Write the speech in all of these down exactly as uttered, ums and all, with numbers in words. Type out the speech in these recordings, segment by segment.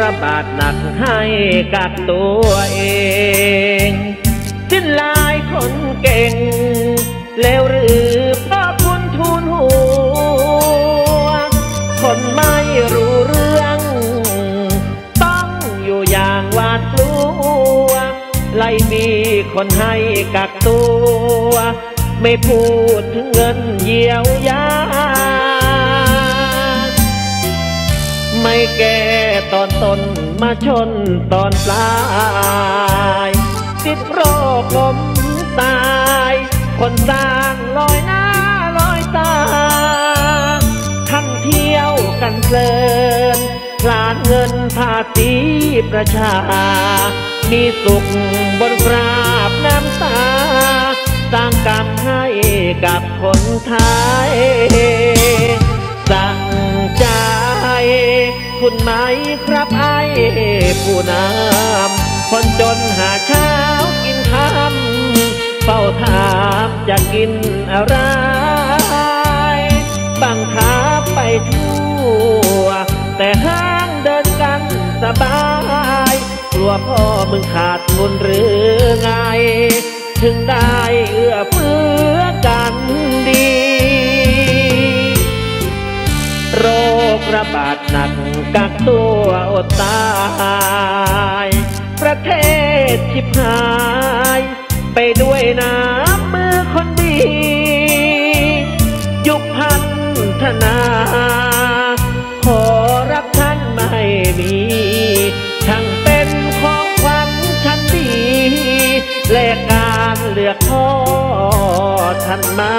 ระบาดหนักให้กักตัวเองสิ้นลายคนเก่งแล้วหรือเพราะคุณทูลหัวคนไม่รู้เรื่องต้องอยู่อย่างหวาดกลัวไล่มีคนให้กักตัวไม่พูดถึงเงินเยียวยาไม่แก่ตอนต้นมาชนตอนปลายติดโรคล้มตายคนสร้างลอยหน้าลอยตาท่านเที่ยวกันเพลินพลาดเงินภาษีประชามีสุขบนกราบน้ำตาสร้างกรรมให้กับคนไทยสั่งใจคุณไหมครับไอ้ผู้นำคนจนหาเช้ากินค่ำเฝ้าถามจะกินอะไรบังคับไปทั่วแต่ห้างเดินกันสบายกลัวพ่อมึงขาดเงินหรือไงถึงได้เอื้อเฟื้อกันดีโรคระบาดหนักกักตัวอดตายประเทศชิบหายไปด้วยน้ำมือคนดียุคพัฒนาขอรับท่านไม่มีช่างเป็นของขวัญชั้นดีและการเลือกพ่อท่านมา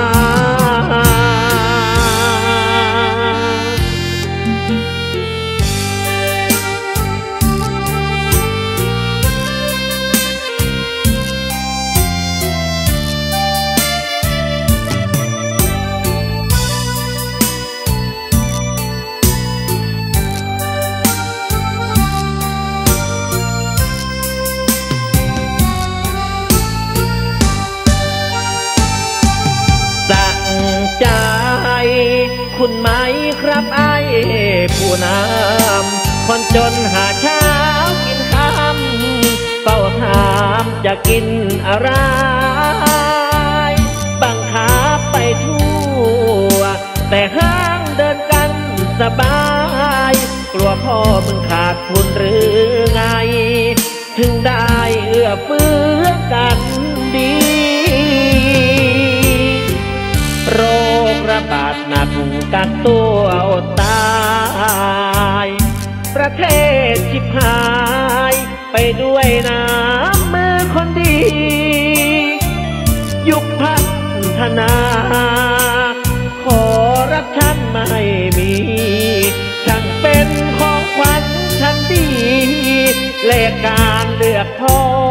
ใจคุณไหมครับไอ้ผู้นำคนจนหาเช้ากินค่ำเฝ้าถามจะกินอะไรบังคับไปทั่วแต่ห้างเดินกันสบายกลัวพ่อมึงขาดทุนหรือไงถึงได้เอื้อเฟื้อกันดีโรคระบาดหนักกักตัวอดตายประเทศชิบหายไปด้วยน้ำมือคนดียุคพัฒนาขอรับฉันไม่มีช่างเป็นของขวัญชั้นดีและการเลือกพ่อ